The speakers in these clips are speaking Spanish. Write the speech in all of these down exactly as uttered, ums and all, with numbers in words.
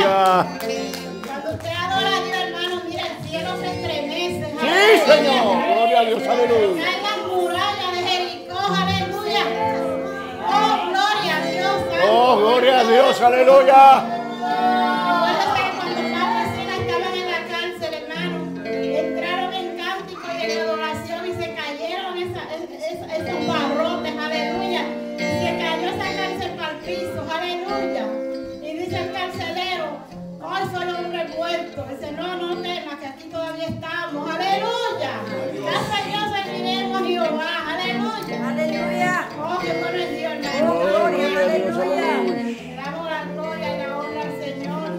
aleluya. Cuando usted adora a Dios, hermano, mira, el cielo se estremece. Sí, Señor. Gloria a Dios, aleluya. Caen las murallas de Jericó, aleluya. Oh, gloria a Dios. Oh, gloria a Dios, aleluya. Recuérdate que cuando Pablo y Silas estaban en la cárcel, hermano, entraron en cántico y en adoración y se cayeron esa, esa, esos barrotes, aleluya. Se cayó esa cárcel para el piso, aleluya. Y dice el carcelero, hoy soy hombre muerto. Dice, no, no temas, que aquí todavía estamos, aleluya. Gracias a Dios serviremos a Jehová, aleluya. Aleluya. Oh, qué bueno es Dios, hermano. Oh, gloria, aleluya. Le damos la gloria y la honra al Señor.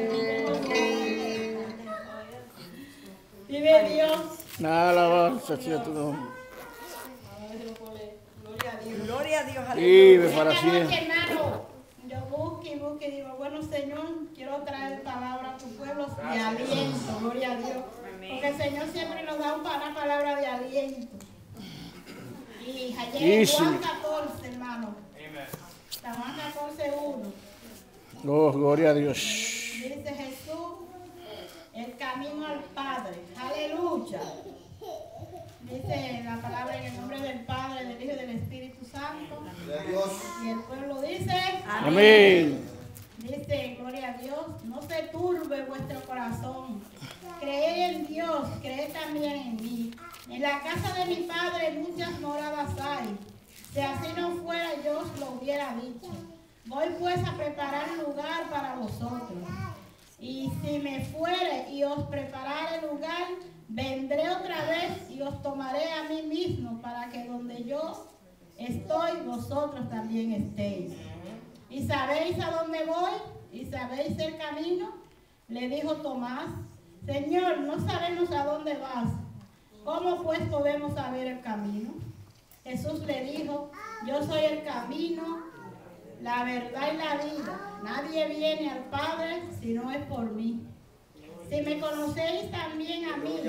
Vive Dios. Alabanza sea tu nombre. Gloria a Dios. Gloria a Dios. Vive Aleluya. para Esta noche, siempre. hermano, yo busco y busco y digo, bueno, Señor, quiero traer palabra a tu pueblo de aliento. Gloria a Dios. Porque el Señor siempre nos da una palabra de aliento. Y ayer en Sí, Juan sí. catorce, hermano. San Juan catorce, uno. Oh, gloria a Dios. Dice Jesús, el camino al Padre. Aleluya. Dice la palabra en el nombre del Padre, del Hijo y del Espíritu Santo. Y el pueblo dice, Amén. dice, gloria a Dios, no se turbe vuestro corazón. Creed en Dios, creed también en mí. En la casa de mi Padre muchas moradas hay. Si así no fuera, yo os lo hubiera dicho. Voy pues a preparar lugar para vosotros. Y si me fuere y os preparare lugar, vendré otra vez y os tomaré a mí mismo, para que donde yo estoy, vosotros también estéis. ¿Y sabéis a dónde voy? ¿Y sabéis el camino? Le dijo Tomás, Señor, no sabemos a dónde vas. ¿Cómo pues podemos saber el camino? Jesús le dijo, yo soy el camino, la verdad y la vida. Nadie viene al Padre si no es por mí. Si me conocéis también a mí,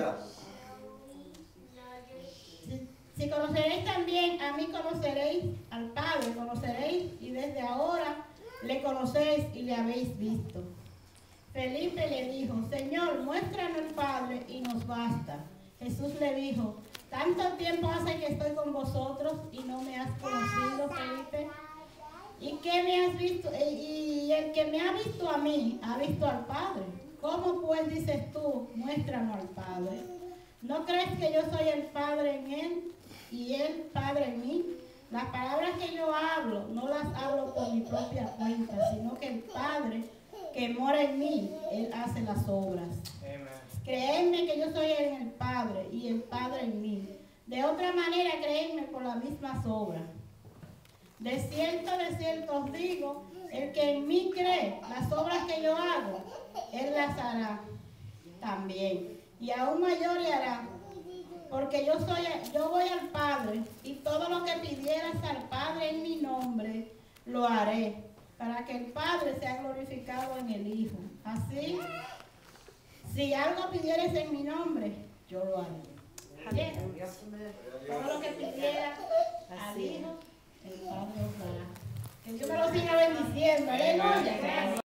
si, si conoceréis también a mí, conoceréis al Padre, conoceréis y desde ahora le conocéis y le habéis visto. Felipe le dijo, Señor, muéstranos el Padre y nos basta. Jesús le dijo, tanto tiempo hace que estoy con vosotros y no me has conocido, Felipe. ¿Y qué me has visto? Y el que me ha visto a mí, ha visto al Padre. ¿Cómo pues dices tú, muéstranos al Padre? ¿No crees que yo soy el Padre en él y él Padre en mí? Las palabras que yo hablo, no las hablo por mi propia cuenta, sino que el Padre que mora en mí, él hace las obras. Creedme que yo soy en el Padre y el Padre en mí. De otra manera, creedme por las mismas obras. De cierto, de cierto os digo, el que en mí cree, las obras que yo hago, él las hará también. Y aún mayores hará, porque yo soy, yo voy al Padre, y todo lo que pidieras al Padre en mi nombre, lo haré, para que el Padre sea glorificado en el Hijo. Así, si algo pidieres en mi nombre, yo lo haré. Bien. Todo lo que pidieras al Hijo, el Padre os dará. Que Dios me lo siga bendiciendo. Aleluya.